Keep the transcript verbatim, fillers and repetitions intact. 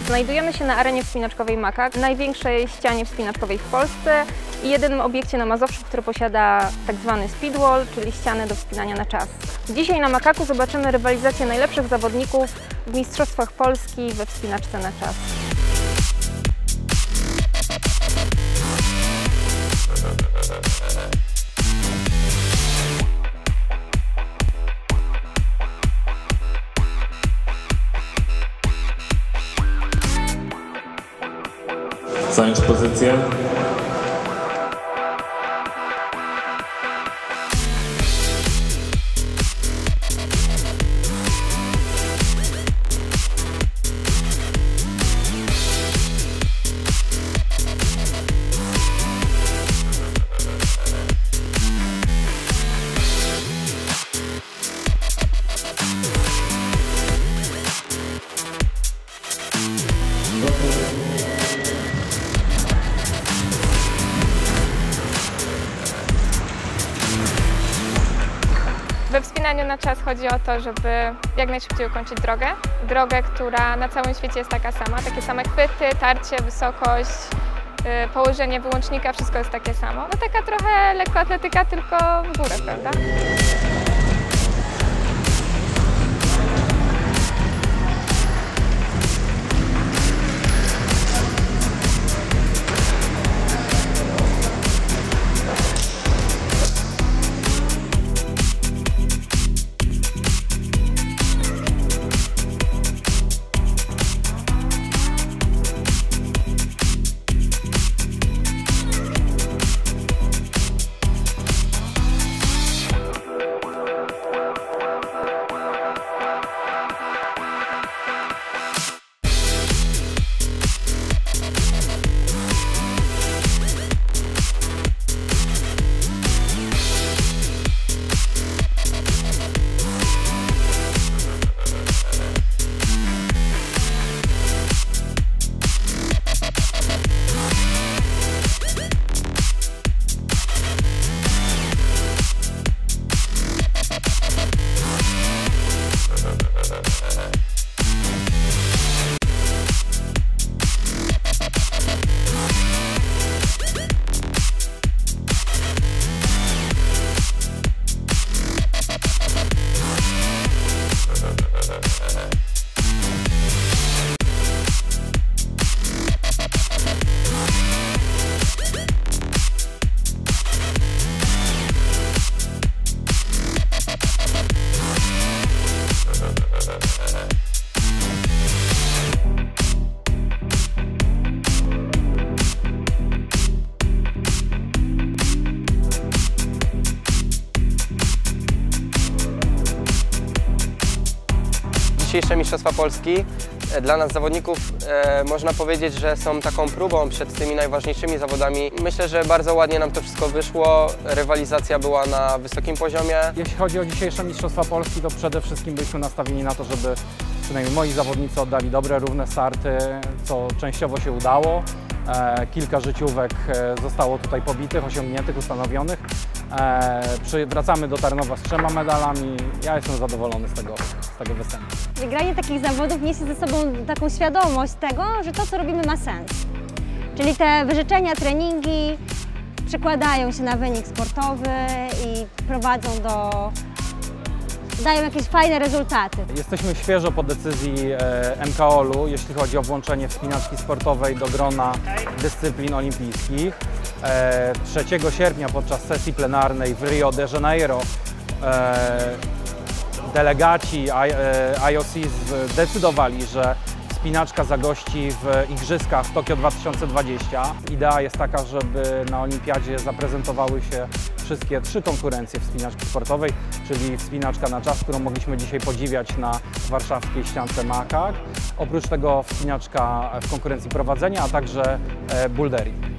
Znajdujemy się na arenie wspinaczkowej Makak, największej ścianie wspinaczkowej w Polsce i jedynym obiekcie na Mazowszu, który posiada tak zwany speedwall, czyli ścianę do wspinania na czas. Dzisiaj na Makaku zobaczymy rywalizację najlepszych zawodników w Mistrzostwach Polski we wspinaczce na czas. Zająć pozycję. We wspinaniu na czas chodzi o to, żeby jak najszybciej ukończyć drogę. Drogę, która na całym świecie jest taka sama. Takie same chwyty, tarcie, wysokość, yy, położenie wyłącznika, wszystko jest takie samo. No taka trochę lekkoatletyka, tylko w górę, prawda? Dzisiejsze Mistrzostwa Polski dla nas zawodników e, można powiedzieć, że są taką próbą przed tymi najważniejszymi zawodami. Myślę, że bardzo ładnie nam to wszystko wyszło, rywalizacja była na wysokim poziomie. Jeśli chodzi o dzisiejsze Mistrzostwa Polski, to przede wszystkim byliśmy nastawieni na to, żeby przynajmniej moi zawodnicy oddali dobre, równe starty, co częściowo się udało. E, kilka życiówek zostało tutaj pobitych, osiągniętych, ustanowionych. E, przy, wracamy do Tarnowa z trzema medalami. Ja jestem zadowolony z tego, z tego występu. Wygranie takich zawodów niesie ze sobą taką świadomość tego, że to, co robimy, ma sens. Czyli te wyrzeczenia, treningi przekładają się na wynik sportowy i prowadzą do... dają jakieś fajne rezultaty. Jesteśmy świeżo po decyzji M K O L-u, jeśli chodzi o włączenie wspinaczki sportowej do grona dyscyplin olimpijskich. trzeciego sierpnia podczas sesji plenarnej w Rio de Janeiro delegaci I O C zdecydowali, że wspinaczka zagości w Igrzyskach Tokio dwa tysiące dwadzieścia. Idea jest taka, żeby na olimpiadzie zaprezentowały się wszystkie trzy konkurencje wspinaczki sportowej, czyli wspinaczka na czas, którą mogliśmy dzisiaj podziwiać na warszawskiej ściance Makak. Oprócz tego wspinaczka w konkurencji prowadzenia, a także bouldering.